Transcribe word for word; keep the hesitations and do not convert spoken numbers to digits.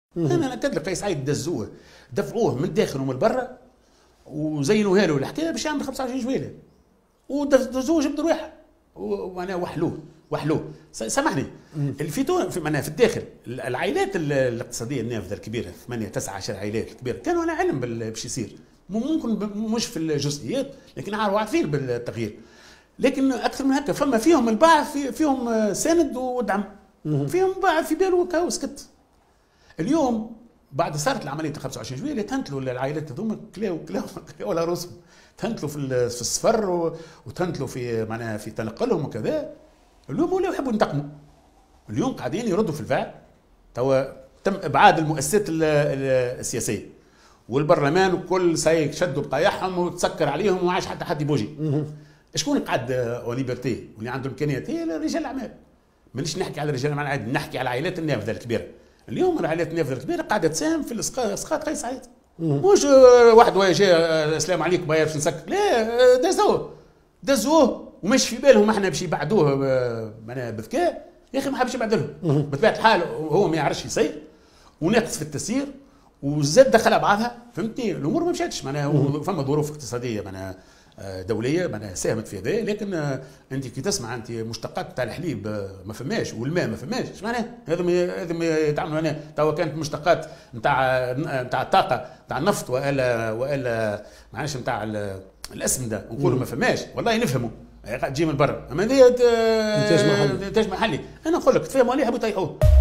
انا نكد لك قيس سعيد دزوه دفعوه من الداخل ومن برا وزينوها له الحكايه باش يعمل خمسة وعشرين جويله ودزوه جبدوا رواحه ومعناها وحلوه وحلوه سامحني في تونس في معناها في الداخل العائلات الاقتصاديه النافذه الكبيره ثمانية تسعة عشر عائلات الكبيره كانوا على علم باش يصير ممكن مش في الجزئيات لكن عارفين بالتغيير لكن اكثر من هكا فما فيهم الباع في فيهم سند ودعم فيهم باع في باله هكا وسكت. اليوم بعد صارت العمليه خمسة وعشرين جويليه تنتلوا العائلات هذوما كلاو كلاو كلاو على راسهم تنتلوا في في الصفر وتنتلوا في معناها في تنقلهم وكذا. اليوم ولاو يحبوا ينتقموا اليوم قاعدين يردوا في الفعل. توا تم ابعاد المؤسسات السياسيه والبرلمان وكل سايق شدوا بقايعهم وتسكر عليهم وما عادش حتى حد يبوجي. شكون قاعد او ليبرتي واللي عنده امكانيات؟ هي رجال الاعمال. مانيش نحكي على رجال الاعمال عادي نحكي على العائلات النافذه الكبيره. اليوم العائلات النافذه الكبيره قاعده تساهم في اسقاط قيس سعيد. مش واحد جاء السلام عليكم باير باش نسكر لا دزوه دزوه ومش في بالهم احنا باش يبعدوه معناها بذكاء. يا اخي ما حبش يبعد لهم بطبيعه الحال هو ما يعرفش يسير وناقص في التسيير وزاد دخلها بعضها فهمتني. الامور ما مشاتش معناها فما ظروف اقتصاديه معناها دوليه معناها ساهمت في هذا لكن انت كي تسمع انت مشتقات تاع الحليب ما فماش والماء ما فماش ايش معناها هذا هذا يتعاملوا هنا توا كانت مشتقات نتاع نتاع الطاقه نتاع النفط والا والا معناش نتاع الاسمده نقولوا ما فماش والله نفهموا تجي من برا اما هذه انتاج محلي انتاج محلي انا نقول لك تفهموا عليه يحبوا يطيحوه.